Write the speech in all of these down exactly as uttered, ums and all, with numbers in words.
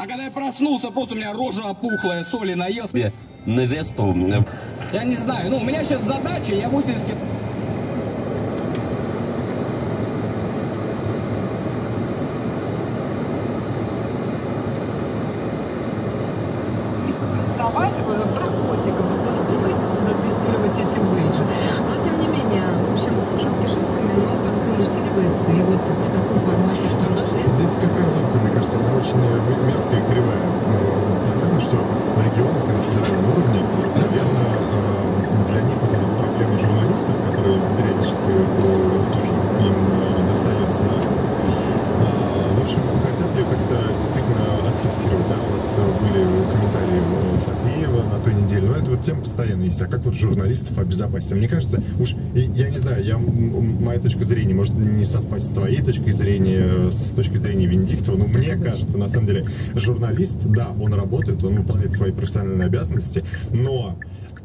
А когда я проснулся, просто у меня рожа опухлая, соли наелся. Я невесту. Я не знаю, ну у меня сейчас задача, я восемьдесят... Рисовать про котиков, давайте туда тестировать эти бейджи. Но тем не менее, в общем, шапки шапками, но контроль усиливается, и вот в таком формате, в том числе. Здесь какая логика, мне кажется, она очень мерзкая и кривая. Понятно, что в регионах и на федеральном уровне, наверное, для них вот эта проблема журналистов, которые периодически тоже им достается на лицах. В общем, хотят ее как-то действительно отфиксировать, да, у нас были комментарии Фадеева на той неделе, но это вот тема постоянно есть, а как вот журналистов обезопасить? Мне кажется, уж, я не знаю, я, моя точка зрения может не совпасть с твоей точкой зрения, с точки зрения Венедиктова, но мне кажется, на самом деле, журналист, да, он работает, он выполняет свои профессиональные обязанности, но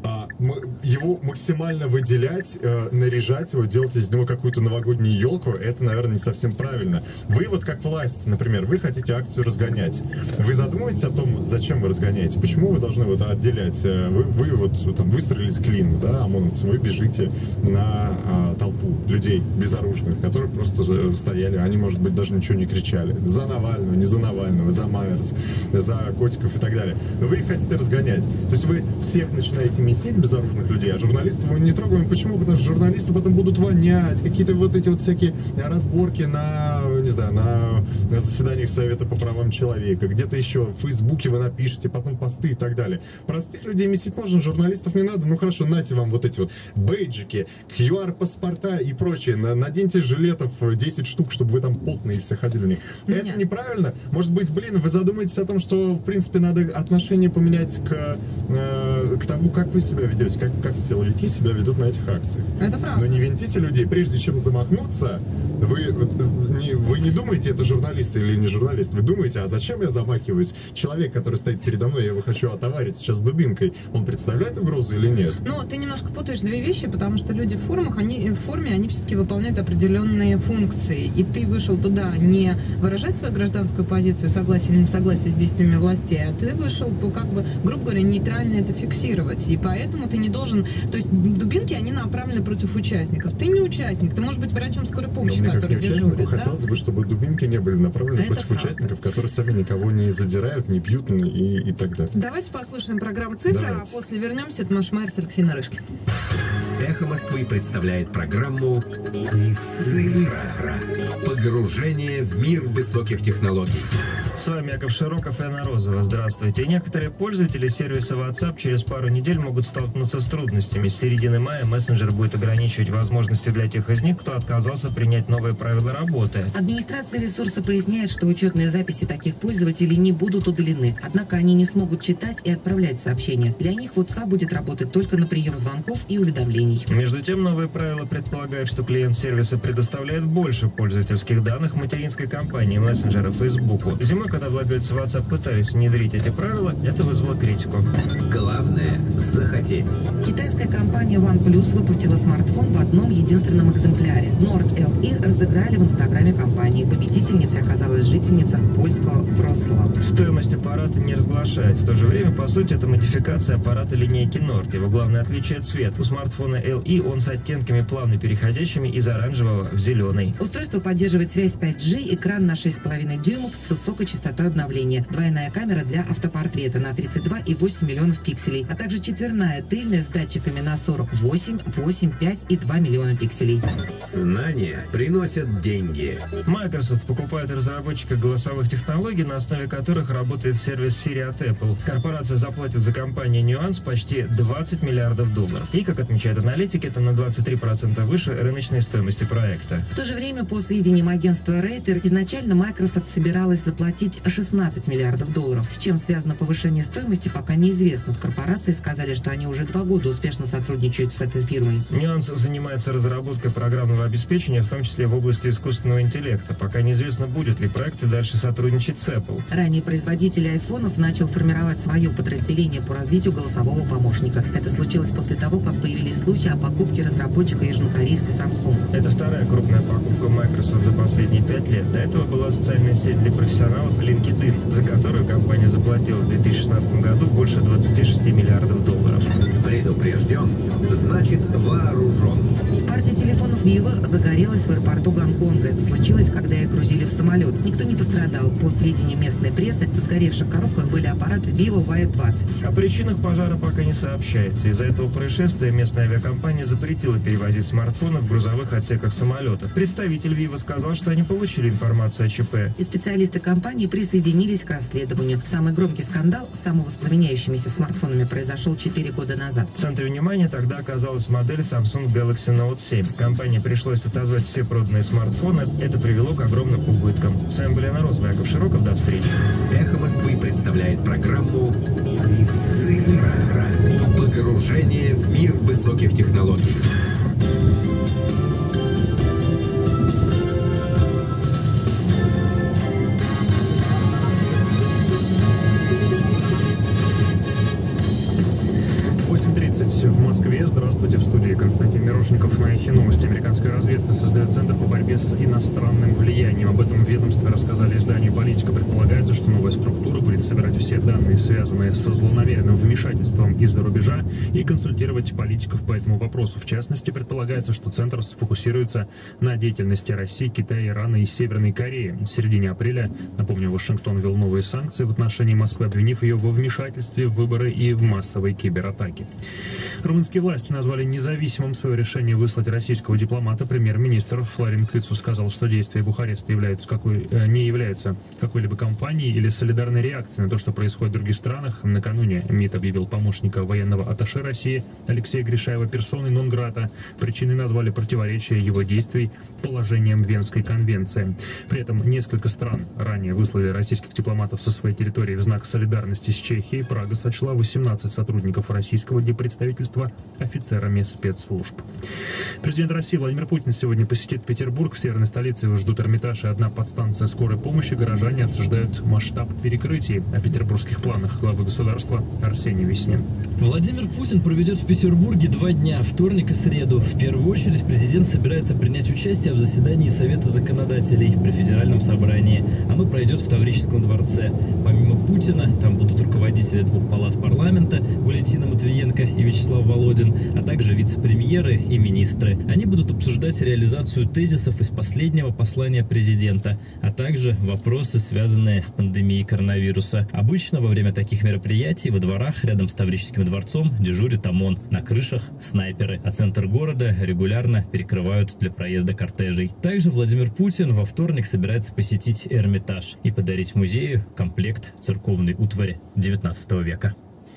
его максимально выделять, э, наряжать его, делать из него какую-то новогоднюю елку, это, наверное, не совсем правильно. Вы вот как власть, например, вы хотите акцию разгонять. Вы задумываетесь о том, зачем вы разгоняете? Почему вы должны вот отделять? Вы, вы вот там выстроились клин, да, ОМОНовцы, вы бежите на а, толпу людей безоружных, которые просто стояли, они, может быть, даже ничего не кричали. За Навального, не за Навального, за Майерс, за котиков и так далее. Но вы их хотите разгонять. То есть вы всех начинаете месить безоружных людей, а журналистов мы не трогаем. Почему? Потому что журналисты потом будут вонять, какие-то вот эти вот всякие разборки на, не знаю, на заседаниях Совета по правам человека, где-то еще в Фейсбуке вы напишите, потом посты и так далее. Простых людей месить можно, журналистов не надо. Ну хорошо, нате вам вот эти вот бейджики, ку ар-паспорта и прочее. Наденьте жилетов десять штук, чтобы вы там потные все ходили в них. Это Нет. неправильно? Может быть, блин, вы задумаетесь о том, что, в принципе, надо отношение поменять к, э, к тому, как вы себя ведете, как, как силовики себя ведут на этих акциях. Это правда. Но не винтите людей, прежде чем замахнуться, вы не, вы не думаете, это журналист или не журналист, вы думаете, а зачем я замахиваюсь? Человек, который стоит передо мной, я его хочу отоварить сейчас дубинкой, он представляет угрозу или нет? Ну, ты немножко путаешь две вещи, потому что люди в формах, они в форме, они все-таки выполняют определенные функции, и ты вышел туда не выражать свою гражданскую позицию, согласие или несогласие с действиями властей, а ты вышел, как бы, грубо говоря, нейтрально это фиксировать, и поэтому ты не должен, то есть дубинки, они направлены против участников. Ты не участник, ты можешь быть врачом скорой помощи, который дежурит. Хотелось да? бы, чтобы дубинки не были направлены а против участников, которые сами никого не задирают, не бьют и, и так далее. Давайте послушаем программу «Цифра», Давайте. а после вернемся. Это Маша Майерс, Алексей Нарышкин. Эхо Москвы представляет программу «Цифра». Погружение в мир высоких технологий. С вами Яков Широков и Анна Розова. Здравствуйте. Некоторые пользователи сервиса WhatsApp через пару недель могут столкнуться с трудностями. С середины мая мессенджер будет ограничивать возможности для тех из них, кто отказался принять новые правила работы. Администрация ресурса поясняет, что учетные записи таких пользователей не будут удалены. Однако они не смогут читать и отправлять сообщения. Для них WhatsApp будет работать только на прием звонков и уведомлений. Между тем, новые правила предполагают, что клиент сервиса предоставляет больше пользовательских данных материнской компании мессенджера Facebook. Зимой, когда владельцы WhatsApp пытались внедрить эти правила, это вызвало критику. Главное – захотеть. Китайская компания OnePlus выпустила смартфон в одном единственном экземпляре. Nord эл и разыграли в инстаграме компании. Победительницей оказалась жительница польского Вроцлава. Стоимость аппарата не разглашают. В то же время, по сути, это модификация аппарата линейки Nord. Его главное отличие – цвет. У смартфона эл и он с оттенками, плавно переходящими из оранжевого в зеленый. Устройство поддерживает связь пять джи, экран на шесть с половиной дюймов с высокой частотой обновления, двойная камера для автопортрета на тридцать два и восемь миллионов пикселей, а также четверная тыльная с датчиками на сорок восемь, восемь, пять и два миллиона пикселей. Знания приносят деньги. Microsoft покупает разработчика голосовых технологий, на основе которых работает сервис Siri от Apple. Корпорация заплатит за компанию Nuance почти двадцать миллиардов долларов. И, как отмечают аналитики, это на двадцать три процента выше рыночной стоимости проекта. В то же время, по сведениям агентства Рейтер, изначально Microsoft собиралась заплатить шестнадцать миллиардов долларов. С чем связано повышение стоимости, пока неизвестно. В корпорации сказали, что они уже два года успешно сотрудничают с этой фирмой. Nuance занимается разработкой программного обеспечения, в том числе в области искусственного интеллекта. Пока неизвестно, будет ли проект дальше сотрудничать с Apple. Ранее производитель айфонов начал формировать свое подразделение по развитию голосового помощника. Это случилось после того, как появились слухи слухи о покупке разработчика южнокорейской Samsung. Это вторая крупная покупка Microsoft за последние пять лет. До этого была социальная сеть для профессионалов LinkedIn, за которую компания заплатила в две тысячи шестнадцатом году больше двадцати шести миллиардов долларов. Предупрежден, значит вооружен. Партия телефонов Vivo загорелась в аэропорту Гонконга. Это случилось, когда их грузили в самолет. Никто не пострадал. По сведениям местной прессы, в сгоревших коробках были аппараты Vivo вай двадцать. О причинах пожара пока не сообщается. Из-за этого происшествия местная авиакомпания запретила перевозить смартфоны в грузовых отсеках самолета. Представитель Vivo сказал, что они получили информацию о ЧП. И специалисты компании присоединились к расследованию. Самый громкий скандал с самовоспламеняющимися смартфонами произошел четыре года назад. В центре внимания тогда оказалась модель Samsung Galaxy Note семь. Компании пришлось отозвать все проданные смартфоны. Это привело к огромным убыткам. С вами были Яна Розова, Яков Широков. До встречи. Эхо Москвы представляет программу «Цифра». Погружение в мир высоких технологий. восемь тридцать в Москве. Здравствуйте, в студии Константин Мирошников. На Эхе новости. Американская разведка создает центр по борьбе с иностранным влиянием. Об этом в ведомстве рассказали изданию «Политика». Предполагается, что новая структура будет собирать все данные, связанные со злонамеренным вмешательством из-за рубежа, и консультировать политиков по этому вопросу. В частности, предполагается, что центр сфокусируется на деятельности России, Китая, Ирана и Северной Кореи. В середине апреля, напомню, Вашингтон ввел новые санкции в отношении Москвы, обвинив ее во вмешательстве в выборы и в массовой кибератаке. Румынские власти назвали независимым свое решение выслать российского дипломата. Премьер-министр Флорин Кыцу сказал, что действия Бухареста являются какой, э, не являются какой-либо кампанией или солидарной реакцией на то, что происходит в других странах. Накануне МИД объявил помощника военного атташе России Алексея Гришаева персоной нон-грата. Причиной назвали противоречие его действий положениям Венской конвенции. При этом несколько стран ранее выслали российских дипломатов со своей территории в знак солидарности с Чехией. Прага сочла восемнадцать сотрудников российского представительства офицерами спецслужб. Президент России Владимир Путин сегодня посетит Петербург. В северной столице его ждут Эрмитаж и одна подстанция скорой помощи. Горожане обсуждают масштаб перекрытий. О петербургских планах главы государства Арсений Веснин. Владимир Путин проведет в Петербурге два дня, вторник и среду. В первую очередь президент собирается принять участие в заседании Совета законодателей при Федеральном собрании. Оно пройдет в Таврическом дворце. Помимо Путина, там будут руководители двух палат парламента Валентина Матвиенко и Вячеслав Володин, а также вице-премьеры и министры. Они будут обсуждать реализацию тезисов из последнего послания президента, а также вопросы, связанные с пандемией коронавируса. Обычно во время таких мероприятий во дворах рядом с Таврическим дворцом дежурит ОМОН, на крышах снайперы, а центр города регулярно перекрывают для проезда кортежей. Также Владимир Путин во вторник собирается посетить Эрмитаж и подарить музею комплект церковной утвари девятнадцатого века.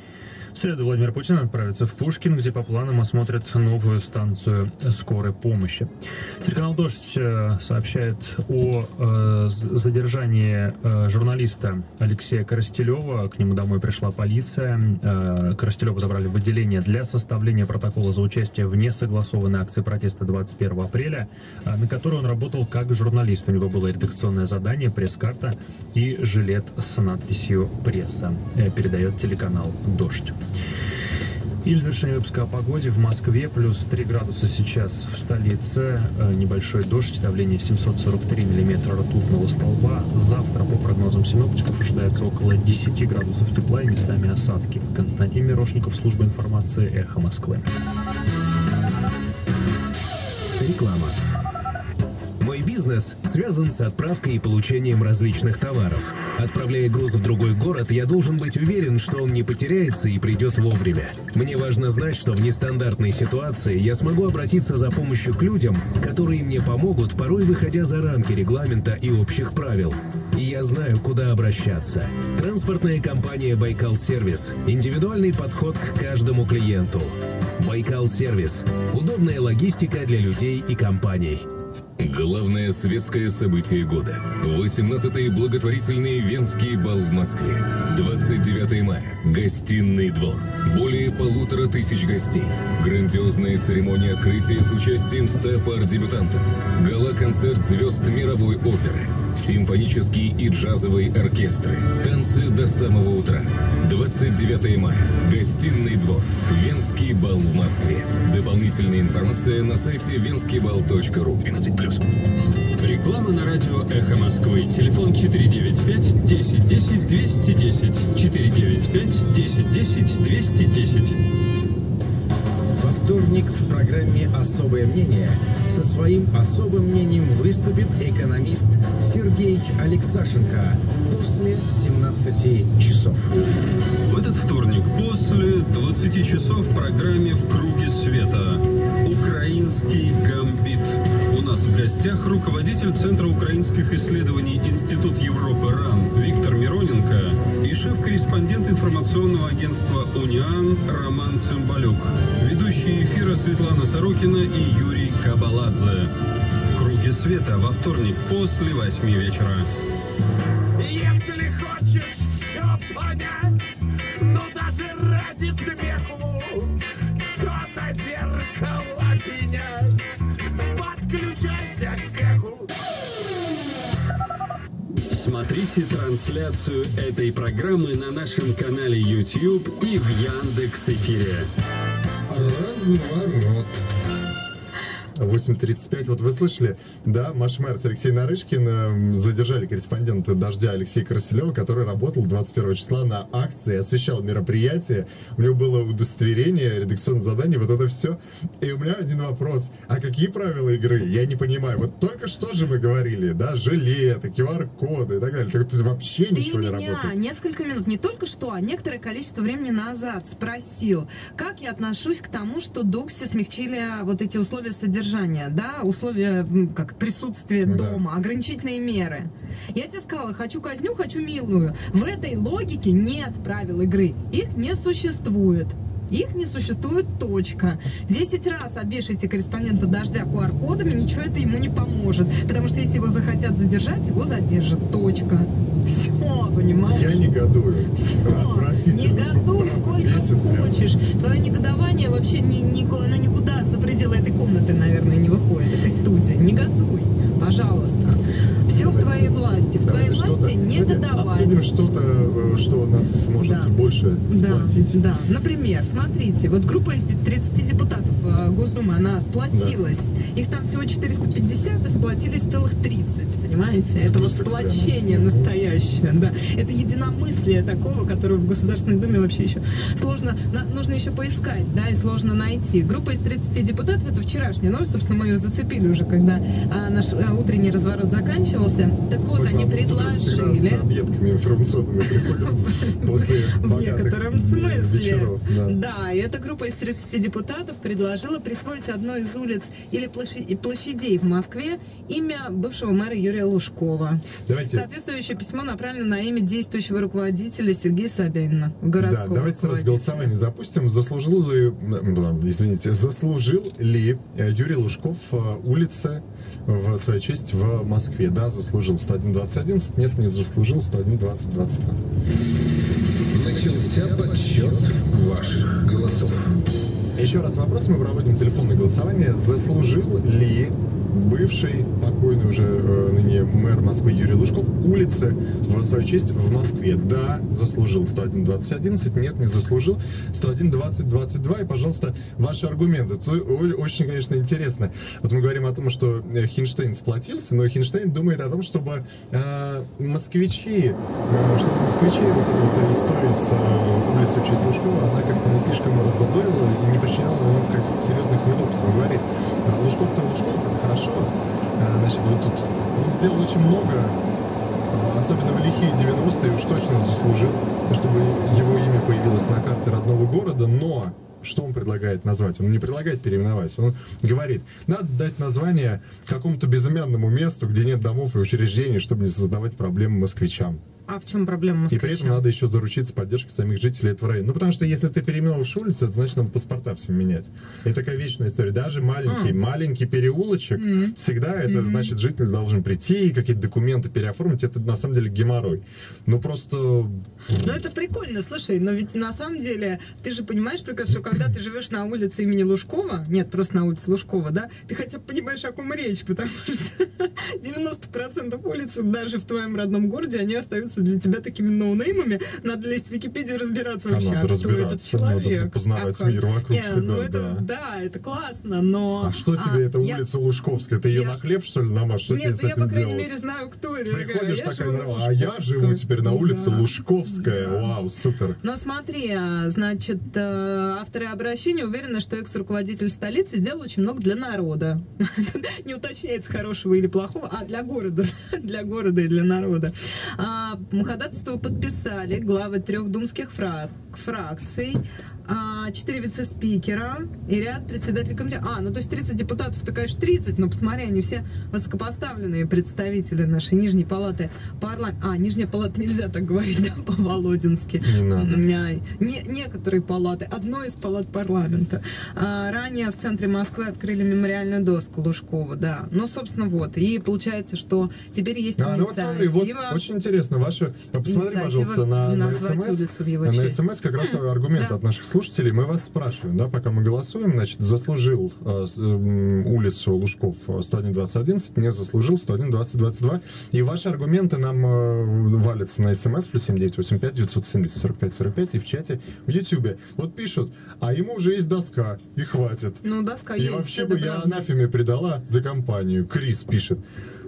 В среду Владимир Путин отправится в Пушкин, где по планам осмотрят новую станцию скорой помощи. Телеканал «Дождь» сообщает о э, задержании э, журналиста Алексея Коростелева. К нему домой пришла полиция. Э, Коростелева забрали в отделение для составления протокола за участие в несогласованной акции протеста двадцать первого апреля, э, на которой он работал как журналист. У него было редакционное задание, пресс-карта и жилет с надписью «Пресса», э, передает телеканал «Дождь». И в завершение выпуска о погоде. В Москве плюс три градуса сейчас в столице. Небольшой дождь, давление семьсот сорок три миллиметра ртутного столба. Завтра, по прогнозам синоптиков, ожидается около десяти градусов тепла и местами осадки. Константин Мирошников, служба информации «Эхо Москвы». Реклама. Мой бизнес связан с отправкой и получением различных товаров. Отправляя груз в другой город, я должен быть уверен, что он не потеряется и придет вовремя. Мне важно знать, что в нестандартной ситуации я смогу обратиться за помощью к людям, которые мне помогут, порой выходя за рамки регламента и общих правил. И я знаю, куда обращаться. Транспортная компания «Байкал Сервис». Индивидуальный подход к каждому клиенту. «Байкал Сервис». Удобная логистика для людей и компаний. Главное светское событие года. восемнадцатый благотворительный Венский бал в Москве. двадцать девятого мая. Гостиный двор. Более полутора тысяч гостей. Грандиозная церемония открытия с участием ста пар дебютантов. Гала-концерт звезд мировой оперы. Симфонические и джазовые оркестры. Танцы до самого утра. двадцать девятое мая. Гостиный двор. Венский бал в Москве. Дополнительная информация на сайте венский бал точка ру. двенадцать плюс. Реклама на радио «Эхо Москвы». Телефон четыре девять пять десять десять двести десять. четыре девять пять десять десять двести десять. Во вторник в программе «Особое мнение» со своим особым мнением выступит экономист Сергей Алексашенко после семнадцати часов. В этот вторник после двадцати часов в программе «В круге света» «Украинский гамбит». У нас в гостях руководитель Центра украинских исследований Институт Европы РАН Виктор Мироненко и шеф-корреспондент информационного агентства «Униан» Роман Цымбалюк. Ведущие эфира Светлана Сорокина и Юрий Кабаладзе. В круге света во вторник после восьми вечера. Если хочешь все понять, ну даже ради смеху, все на зеркало менять, подключайся к эху. Смотрите трансляцию этой программы на нашем канале YouTube и в Яндекс.Эфире. Разворот. восемь тридцать пять. Вот вы слышали, да, Маша Мерц, Алексей Нарышкин задержали корреспондента «Дождя» Алексея Красилева, который работал двадцать первого числа на акции, освещал мероприятие. У него было удостоверение, редакционное задание, вот это все. И у меня один вопрос. А какие правила игры? Я не понимаю. Вот только что же мы говорили, да, жилеты, ку ар-коды и так далее. Так это вообще Ты ничего не меня работает. несколько минут, не только что, а некоторое количество времени назад спросил, как я отношусь к тому, что Докси смягчили вот эти условия содержания. Да, условия как присутствия Да. дома, ограничительные меры. Я тебе сказала, хочу казню, хочу милую. В этой логике нет правил игры. Их не существует. Их не существует, точка. Десять раз обвешайте корреспондента «Дождя» ку ар-кодами, ничего это ему не поможет. Потому что если его захотят задержать, его задержат, точка. Все, понимаешь? Я негодую. Все. Отвратительно. Негодуй сколько Бесит прям. хочешь. Твое негодование вообще ни, ни, оно никуда за пределы этой комнаты, наверное, не выходит, этой студии. Негодуй, пожалуйста. Все в твоей власти. В твоей Давайте власти что-то- негодовать. Обсудим что-то, что нас сможет Да. больше сплотить. Да, да. Например, смотрите, вот группа из тридцати депутатов э, Госдумы, она сплотилась. Их там всего четыреста пятьдесят, а сплотились целых тридцать, понимаете? Это вот Список прямо. сплочение настоящее, да. Это единомыслие такого, которое в Государственной Думе вообще еще сложно, на- нужно еще поискать, да, и сложно найти. Группа из тридцати депутатов, это вчерашняя новость, собственно, мы ее зацепили уже, когда а, наш а, утренний разворот заканчивался. Так вот, Мы они к вам утром всегда с предложили... объедками информационными приходим после В богатых некотором смысле. вечеров. Да. Да, и эта группа из тридцати депутатов предложила присвоить одной из улиц или площадей, площадей в Москве имя бывшего мэра Юрия Лужкова. Давайте, Соответствующее письмо направлено на имя действующего руководителя Сергея Собянина, да, городского давайте сразу руководителя. голосование запустим. Заслужил ли, м, извините, заслужил ли э, Юрий Лужков э, улицы в свою честь в Москве? Да, заслужил. сто один двадцать одиннадцать. Нет, не заслужил. сто один двадцать двадцать два. Начался подсчет ваших голосов. Еще раз вопрос. Мы проводим телефонное голосование. Заслужил ли бывший, покойный уже э, ныне мэр Москвы Юрий Лужков улицы в свою честь в Москве? Да, заслужил. сто один двадцать одиннадцать. Нет, не заслужил. сто один двадцать двадцать два. И, пожалуйста, ваши аргументы. Это очень, конечно, интересно. Вот мы говорим о том, что Хинштейн сплотился, но Хинштейн думает о том, чтобы э, москвичи, э, чтобы москвичи вот эта вот история с э, улицей в честь Лужкова, она как-то не слишком раззадорила и не причиняла ему каких-то серьезных неудобств. Он говорит, «А Лужков-то Лужков, это хорошо. А, значит, вот тут он сделал очень много, а, особенно в лихие девяностые, уж точно заслужил, чтобы его имя появилось на карте родного города, но что он предлагает назвать? Он не предлагает переименовать. Он говорит, надо дать название какому-то безымянному месту, где нет домов и учреждений, чтобы не создавать проблемы москвичам. А в чем проблема И москвича? при этом надо еще заручиться поддержкой самих жителей этого района. Ну, потому что если ты переименовываешь улицу, это значит, надо паспорта всем менять. Это такая вечная история. Даже маленький, А. маленький переулочек, Мгм. всегда это Мгм. значит, житель должен прийти и какие-то документы переоформить. Это на самом деле геморрой. Ну, просто... Ну, это прикольно, слушай, но ведь на самом деле, ты же понимаешь прекрасно, что когда ты живешь на улице имени Лужкова, нет, просто на улице Лужкова, да, ты хотя бы понимаешь, о ком речь, потому что девяносто процентов улиц, даже в твоем родном городе, они остаются для тебя такими ноунеймами. Надо лезть в Википедию и разбираться А вообще, надо а кто разбираться, этот человек. надо познавать а как? мир вокруг Не, себя, ну это, да. да, это классно, но... А что тебе эта я- улица Лужковская? Ты ее я- на хлеб, что ли, намажь? Что тебе Нет, с ну я, этим по крайней делать? мере, знаю, кто это. Приходишь Я такая, живу на нормально, а я Лужковской. живу теперь на улице Да. Лужковская. Вау, супер. Но смотри, а, значит, э, авторы обращения уверены, что экс-руководитель столицы сделал очень много для народа. Не уточняется, хорошего или плохого, а для города. Для города и для народа. А, Ходатайство подписали главы трех думских фрак- фракций, а, четыре вице-спикера и ряд председателей комитета. А, ну то есть тридцать депутатов, это, конечно, тридцать, но посмотри, они все высокопоставленные представители нашей Нижней палаты парламента. А, Нижняя палата нельзя так говорить, да, по-володински. Не надо. Не, не- некоторые палаты, одной из палат парламента. А, ранее в центре Москвы открыли мемориальную доску Лужкова, да. Ну, собственно, вот. И получается, что теперь есть А, ну вот смотри, вот инициатива. очень интересно, ваши... Посмотри, Инициатива пожалуйста, на, на назвать СМС. улицу в его На честь. СМС как раз аргумент да. от наших слушателей. Мы вас спрашиваем, да, пока мы голосуем, значит, заслужил э, с- м, улицу Лужков сто один двадцать одиннадцать, не заслужил сто один двадцать двадцать два. И ваши аргументы нам э, валятся на СМС плюс семь девятьсот восемьдесят пять девятьсот семьдесят сорок пять сорок пять и в чате в Ютьюбе. Вот пишут, а ему уже есть доска, и хватит. Ну, доска И есть. вообще это бы я правда. анафеме предала за компанию. Крис пишет.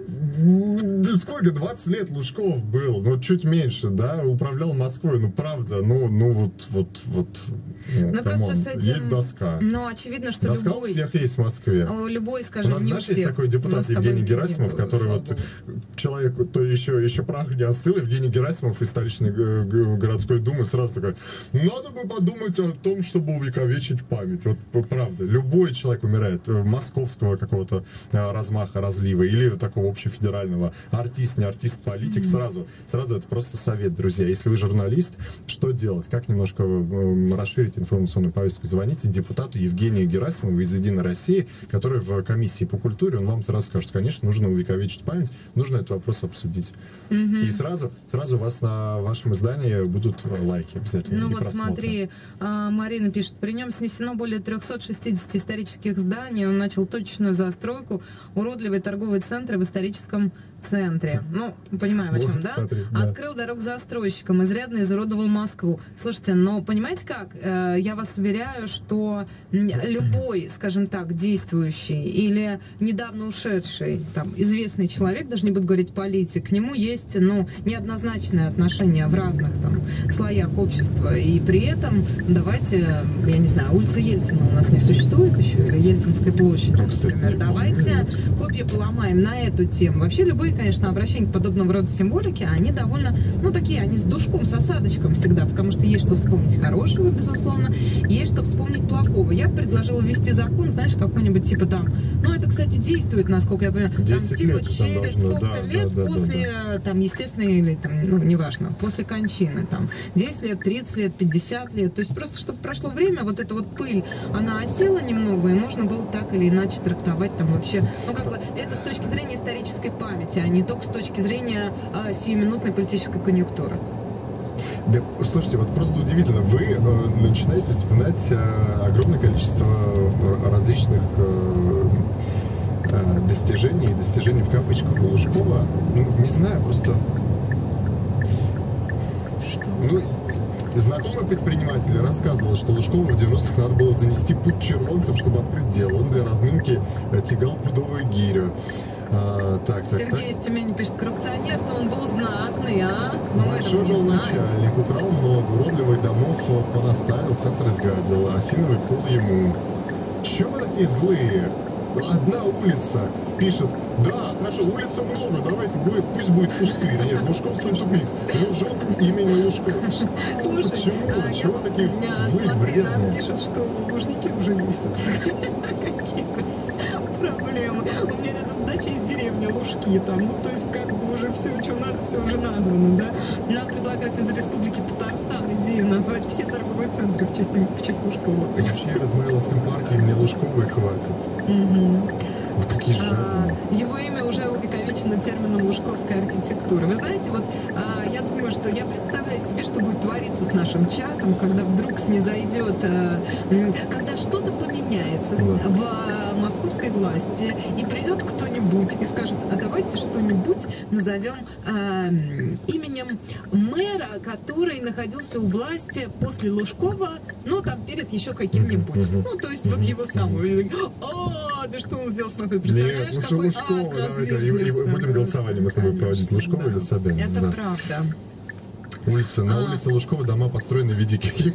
Да сколько, двадцать лет Лужков был, ну чуть меньше, да, управлял Москвой, ну правда, ну, ну вот, вот, вот, ну, Ну, камон, просто с этим... есть доска. Ну, очевидно, что Доска у любой... всех есть в Москве. О, Любой, У скажем, нас, не знаешь, у всех. есть такой У депутат нас с тобой Евгений нет, Герасимов, который слава вот богу. человек, то еще, еще прах не остыл, Евгений Герасимов из столичной г- г- городской думы сразу такой, надо бы подумать о том, чтобы увековечить память. Вот п- правда, любой человек умирает, э, московского какого-то э, размаха, разлива или такого общефедерального, артист, не артист, политик, сразу, сразу это просто совет, друзья. Если вы журналист, что делать? Как немножко э, расширить информационную повестку? Звоните депутату Евгению Герасимову из «Единой России», который в комиссии по культуре, он вам сразу скажет, конечно, нужно увековечить память, нужно этот вопрос обсудить. И сразу, сразу у вас на вашем издании будут э, лайки обязательно. Ну и вот просмотры. смотри, а, Марина пишет, при нем снесено более триста шестьдесят исторических зданий, он начал точечную застройку, уродливые торговые центры в историческом центре. Ну, понимаем о чем, Вот, да? смотри, да. Открыл дорогу застройщикам, изрядно изуродовал Москву. Слушайте, но понимаете как? Э, Я вас уверяю, что м, любой, скажем так, действующий или недавно ушедший, там, известный человек, даже не буду говорить политик, к нему есть, ну, неоднозначное отношение в разных там слоях общества. И при этом, давайте, я не знаю, улица Ельцина у нас не существует еще, или Ельцинской площади, Ну, кстати, например. не Давайте копья поломаем на эту тему. Вообще, любые, конечно, обращения к подобного рода символике, они довольно, ну, такие, они с душком, с осадочком всегда, потому что есть что вспомнить хорошего, безусловно, есть что вспомнить плохого. Я предложила ввести закон, знаешь, какой-нибудь типа там, ну, это, кстати, действует, насколько я понимаю, там, десять типа лет там через должно, сколько-то да, лет да, да, после, там, естественной или, там, ну, неважно, после кончины, там, десять лет, тридцать лет, пятьдесят лет, то есть просто, чтобы прошло время, вот эта вот пыль, она осела немного, и можно было так или иначе трактовать там вообще, ну, как бы, это с точки зрения исторической памяти, а не только с точки зрения а, сиюминутной политической конъюнктуры. Да, слушайте, вот просто удивительно, вы э, начинаете вспоминать э, огромное количество э, различных э, э, достижений, достижений в кавычках у Лужкова. Ну, не знаю, просто... Что? Ну, знакомый предприниматель рассказывал, что Лужкову в девяностых надо было занести путь червонцев, чтобы открыть дело. Он для разминки э, тягал пудовую гирю. А, так, так, Сергей так. из Тюмени пишет, коррупционер-то он был знатный, а? Но мы Большой этого не был знаем. начальник, украл много, уродливых домов понаставил, центр изгадил, осиновый кол ему. Чего вы такие злые? Одна улица, пишет, да, хорошо, улица много, давайте, будет, пусть будет пустырь. Нет, Лужковский тупик, Лужок имени Лужков. Слушай, Почему? а, Чего я- такие меня, злые, смотри, нам вредные? пишут, что Лужники уже есть, собственно. Какие-то проблемы. У меня рядом с дачей из деревни Лужки там, ну, то есть, как бы уже все, что надо, все уже названо, да? Нам предлагают из Республики Татарстан идею назвать все торговые центры в честь, в честь Лужкова. Вообще, в Измаиловском парке мне Лужковой хватит. Угу. Какие жадные. Его имя уже увековечено термином лужковская архитектура. Вы знаете, вот а, я думаю, что я представляю себе, что будет твориться с нашим чатом, когда вдруг снизойдет, а, когда что-то поменяется да. в а, московской власти, и придет кто-нибудь и скажет, а давайте что-нибудь назовем а, именем мэра, который находился у власти после Лужкова, ну, там, перед еще каким-нибудь. Ну, то есть вот его самого. О, да что он сделал с Москвой? Представляешь, нет, какой Лужкова, давайте, и, и будем голосование мы с тобой проводить. Лужкова да. или Собянина? Это да. правда. Улица, на а. улице Лужкова дома построены в виде кепки.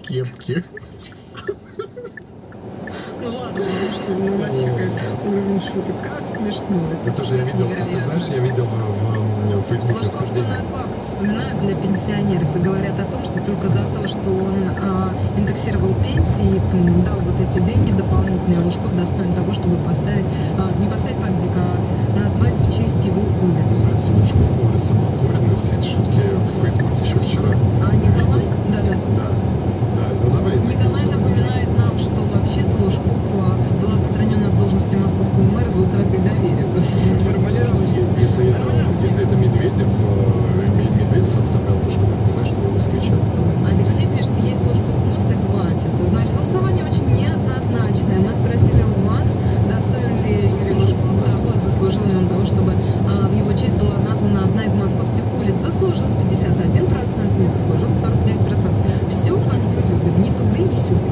Ну ладно, ну вообще уровень шуток, как смешно. Это тоже я видел, а ты знаешь, я видел в, в Фейсбуке обсуждение. Надбавку вспоминают для пенсионеров и говорят о том, что только за то, что он а, индексировал пенсии и дал вот эти деньги дополнительные, Лужков достоин того, чтобы поставить, а, не поставить памятник, а назвать в честь его улицу. Улица Лужкова, улица Батурина, все эти шутки в Фейсбуке еще вчера. А Николай? Да-да. Да. Да, ну давай. Николай напоминает нам, что вообще-то Лужков был отстранен от должности московского мэра за утратой доверия. Если это, если это Медведев, Медведев отставлял Лужкова, не знаю, что его москвичи отставляли. Алексей пишет, есть Лужков мост и хватит. Значит, голосование очень неоднозначное. Мы спросили у вас, достоин ли Юрий Лужков того, заслужил ли он того, чтобы а, в его честь была названа одна из московских улиц. Заслужил пятьдесят один процент, не заслужил сорок девять процентов. Все, как вы любите, ни туды, ни сюда.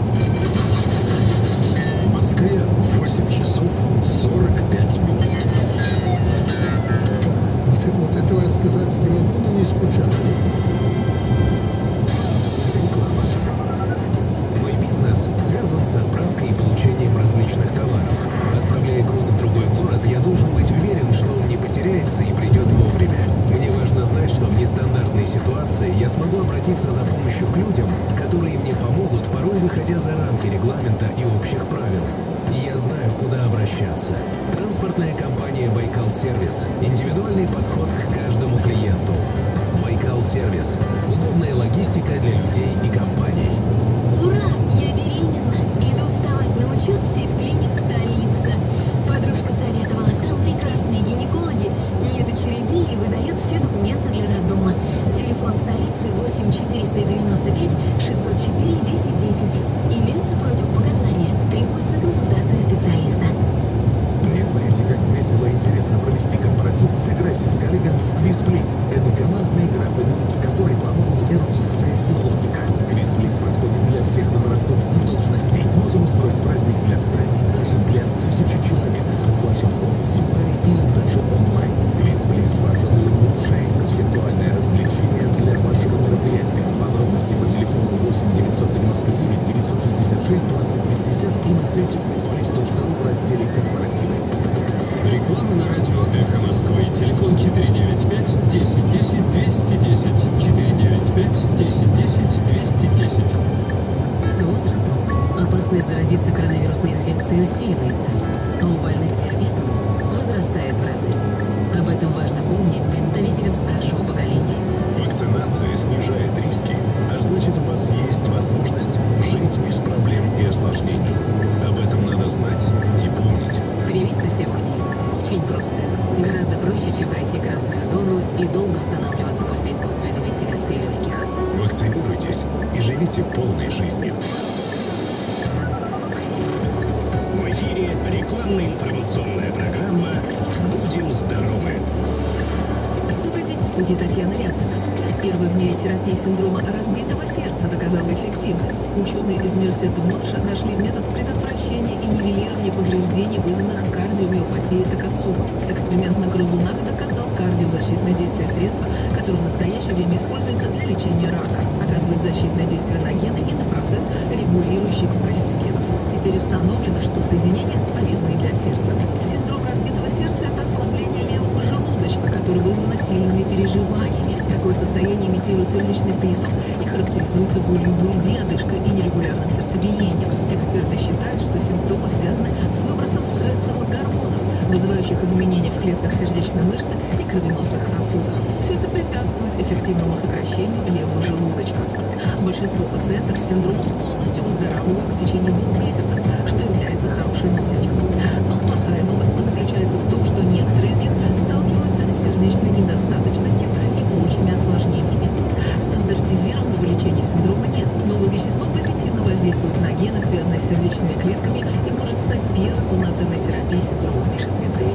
В Москве восемь часов сорок пять минут. Вот, вот этого я сказать не могу, но не скучаю. Реклама. Мой бизнес связан с отправкой и получением различных товаров. Отправляя груз в другой город, я должен быть уверен, что он не потеряется и придет вовремя. Мне важно знать, что в нестандартной ситуации я смогу обратиться за помощью к людям, которые мне помогут, порой выходя за рамки регламента и общих правил. И я знаю, куда обращаться. Транспортная компания «Байкал Сервис». Индивидуальный подход к каждому клиенту. «Байкал Сервис». Удобная логистика для людей и компаний. Ура! Я беременна! Иду вставать на учет в сеть клиник «Столица». Подружка советовала, там прекрасные гинекологи, нет очередей и выдают все документы для роддома. Телефон «Столицы» восемь четыреста девяносто пять шестьсот четыре десять десять. Имеются противопоказания. Требуется консультация специалиста. Не знаете, как весело и интересно провести корпоратив? Сыграйте с коллегами в Квиз Плиз. Это командная игра, по минуте которой помогут эрудиция и логика. Квиз Плиз подходит для всех возрастов и должностей. Можем устроить праздник для ста и даже для тысячи человек. В вашем офисе, баре или даже онлайн. Квиз Плиз, пожалуй, лучшее интеллектуальное развлечение для вашего мероприятия. Подробности по телефону восемь девятьсот девяносто девять девятьсот шестьдесят шесть двадцать пятьдесят и на сайте квизплиз точка ру в разделе «Корпоративы». Реклама на радио «Эхо Москвы». Телефон четыре девять пять десять десять двести десять. четыре девять пять десять десять двести десять. С возрастом опасность заразиться коронавирусной инфекцией усиливается, а у больных диабетом возрастает в разы. Об этом важно помнить представителям старшего поколения. Вакцинация снижает риски, а значит, у вас есть возможность жить без проблем и осложнений. Об этом надо знать и помнить. Привиться сегодня очень просто. Гораздо проще, чем пройти красную зону и долго восстанавливаться после искусственной вентиляции легких. Вакцинируйтесь и живите полной жизнью. В эфире рекламно-информационная программа «Будем здоровы». Добрый день, в студии Татьяна Рябцина. Первая в мире терапия синдрома разбитого сердца доказала эффективность. Ученые из университета Монша нашли метод предотвращения и нивелирования повреждений, вызванных кардиомиопатией Такацуба. Эксперимент на грызунах доказал кардиозащитное действие средства, которое в настоящее время используется для лечения рака. Оказывает защитное действие на гены и на процесс, регулирующий экспрессию генов. Теперь установлено, что соединения полезны для сердца. Синдром разбитого сердца – это ослабление левого желудочка, которое вызвано сильными переживаниями. Такое состояние имитирует сердечный приступ и характеризуется болью в груди, одышкой и нерегулярным сердцебиением. Эксперты считают, что симптомы связаны с выбросом стрессовых гормонов, вызывающих изменения в клетках сердечной мышцы и кровеносных сосудах. Все это препятствует эффективному сокращению левого желудочка. Большинство пациентов с синдромом полностью выздоравливают в течение двух месяцев, что является хорошей новостью. Но плохая новость заключается в том, что некоторые из них сталкиваются с сердечной недостаточностью и прочими осложнениями. Стандартизированного лечения синдрома нет. Новое вещество позитивно воздействует на гены, связанные с сердечными клетками, и может стать первой полноценной терапией синдрома, пишет Меддей.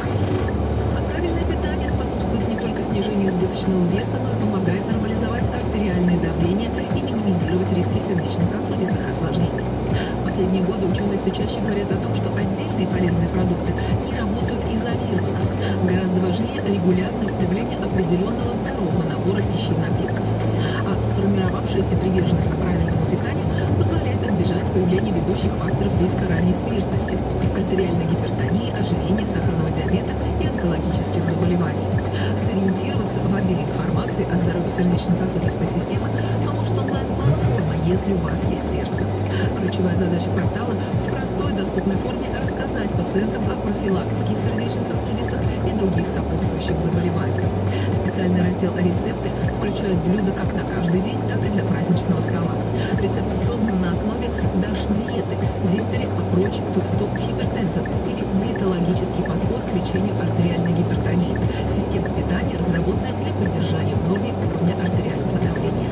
А правильное питание способствует не только снижению избыточного веса, но и помогает нормализовать артериальное давление и минимизировать риски сердечно-сосудистых осложнений. В последние годы ученые все чаще говорят о том, что отдельные полезные продукты не работают изолированно. Гораздо важнее регулярное употребление определенного здорового набора пищи и напитков. А сформировавшаяся приверженность к правильному питанию позволяет избежать появления ведущих факторов риска ранней смертности, артериальной гипертонии, ожирения, сахарного диабета и онкологических заболеваний. Сориентироваться в обилии информации о здоровье сердечно-сосудистой системы поможет онлайн-платформа «Если у вас есть сердце». Ключевая задача портала в простой, доступной форме рассказать пациентам о профилактике сердечно-сосудистых и других сопутствующих заболеваний. Специальный раздел «Рецепты» включает блюда как на каждый день, так и для праздничного стола. Рецепты созданы на основе ДАШ-диеты, Dietary Approach to Stop Hypertension или диетологический подход к лечению артериальной гипертонии. Система питания разработана для поддержания в норме уровня артериального давления.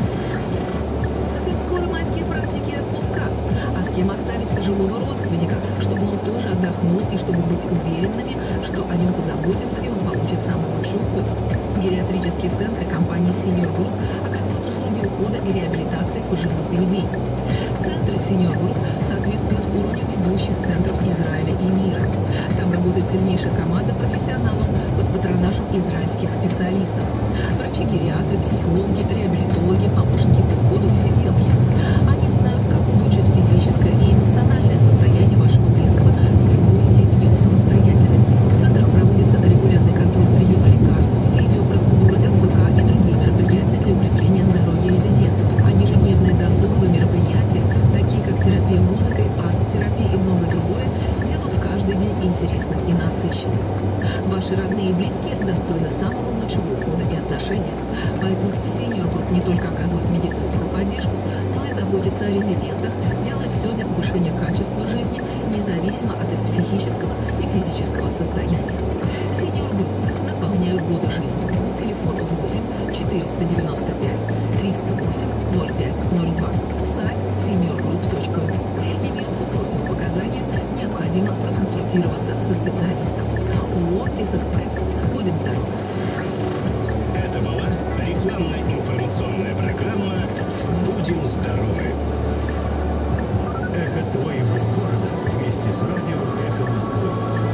Совсем скоро майские праздники и отпуска. А с кем оставить пожилого родственника, чтобы он тоже отдохнул и чтобы быть уверенными, что о нем позаботятся и он получит самый лучший уход. Гериатрические центры компании Senior Group оказывают услуги ухода и реабилитации пожилых людей. Центры Senior Group соответствуют уровню ведущих центров Израиля и мира. Там работает сильнейшая команда профессионалов под патронажем израильских специалистов. Врачи-гериатры, психологи, реабилитологи, помощники по уходу, сиделки. Они знают, как улучшить физическое и эмоциональное состояние вашего близкого с любой степенью самостоятельности. В центрах проводится регулярный контроль приема лекарств, физиопроцедуры, эн эф ка и другие мероприятия для укрепления здоровья резидентов. А ежедневные досуговые мероприятия, такие как терапия музыкой, арт-терапия и многое другое, делают каждый день интересным и насыщенным. Ваши родные и близкие достойны самого лучшего ухода и отношения. Поэтому в Senior Group не только оказывают медицинскую поддержку, но и заботятся о резидентах, делая все для повышения качества жизни, независимо от их психического и физического состояния. Senior Group наполняют годы жизни. Телефон восемь четыреста девяносто пять триста восемь ноль пять ноль два. Сайт senior group точка ру. Имеются противопоказания, необходимо проконсультироваться со специалистом. ООО ССП. Будем здоровы. Это была рекламно-информационная программа «Будем здоровы». Эхо твоего города вместе с радио «Эхо Москвы».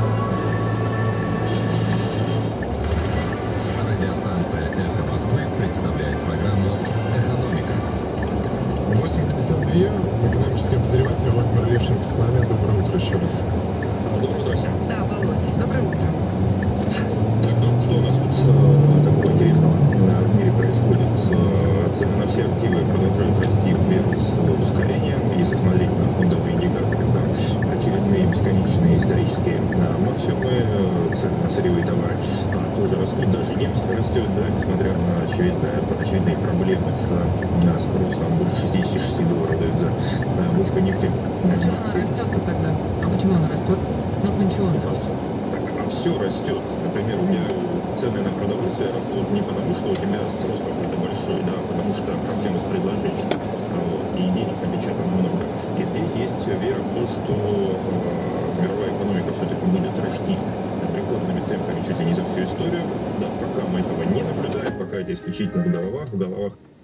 Радиостанция «Эхо Москвы» представляет программу «Экономика». восемь пятьдесят два. Экономический обозреватель Владимир Левченко с нами. Доброе утро еще раз. Доброе утро всем. Да, Володь, доброе утро. Так, ну что у нас тут э, такого интересного в мире происходит? Э, цены на все активы продолжают расти вверх с ускорением. Если смотреть на фондовые индикаторы, да, очередные бесконечные исторические э, максимумы, э, цены на сырьевые товары э, тоже растут, даже нефть растет, да, несмотря на очевидные, очевидные проблемы с э, спросом. Больше шестьдесят шесть долларов дают за э, бочку нефти. А чего она растет-то тогда? А почему она растет? На фоне чего она растет? А все растет. Например, у тебя цены на продовольствие растут не потому, что у тебя спрос какой-то большой, да, а потому что проблемы с предложением. Вот, и денег напечатано много. И здесь есть вера в то, что э, мировая экономика все-таки будет расти рекордными темпами чуть ли не за всю историю. Да, пока мы этого не наблюдаем, пока это исключительно в головах, в головах